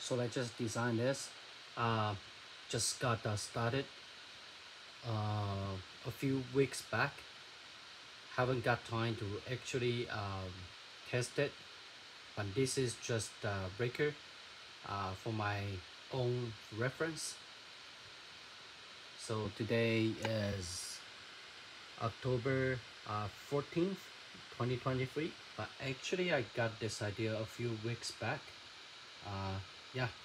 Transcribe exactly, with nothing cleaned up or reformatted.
So I just designed this, uh, just got uh, started uh, a few weeks back. Haven't got time to actually um, test it, but this is just a breaker uh, for my own reference. So today is October uh, fourteenth, twenty twenty-three, but actually I got this idea a few weeks back. Uh, yeah,